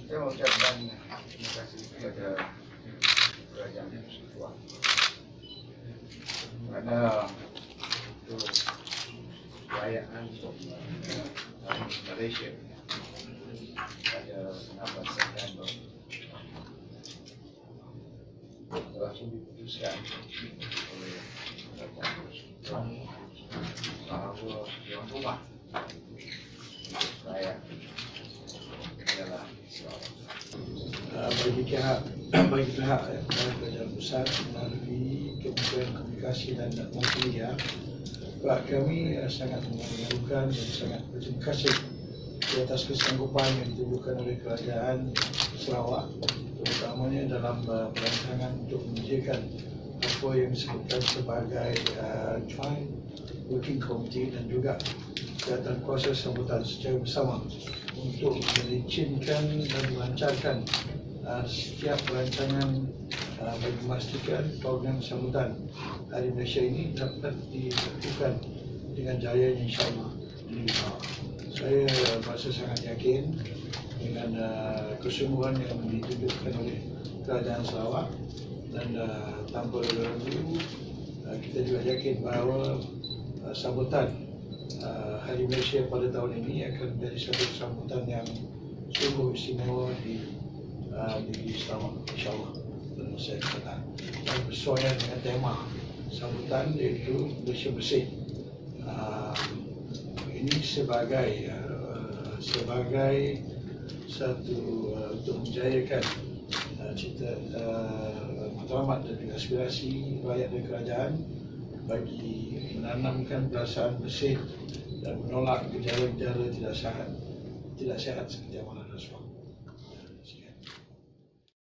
Saya mengucapkan terima kasih kepada Kerajaan Persekutuan kerana untuk perayaan Malaysia pada 16 September telah diputuskan oleh Kerajaan Persekutuan bahawa tuan rumah perayaan adalah bagi pihak Kerajaan Pusat melalui Kementerian Komunikasi dan Multimedia, pihak kami sangat mengalukan dan sangat berterima kasih di atas kesanggupan yang ditunjukkan oleh Kerajaan Sarawak, terutamanya dalam perancangan untuk menyediakan apa yang disebutkan sebagai Joint Working Committee dan juga kegiatan kuasa sambutan secara bersama untuk melicinkan dan melancarkan setiap perancangan bagi memastikan program sambutan Hari Malaysia ini dapat dilakukan dengan jaya, insyaAllah. Saya merasa sangat yakin dengan kesungguhan yang ditunjukkan oleh Kerajaan Sarawak dan tanpa ragu kita juga yakin bahawa sambutan Hari Malaysia pada tahun ini akan menjadi satu sambutan yang sungguh istimewa di Sarawak, insyaAllah. Dan saya kata bersesuaian dengan tema sambutan iaitu Malaysia Bersih. Ini sebagai satu untuk menjayakan cita matlamat dan juga aspirasi rakyat dan kerajaan bagi menanamkan perasaan bersih dan menolak gejala-gejala tidak sihat seperti amalan rasuah.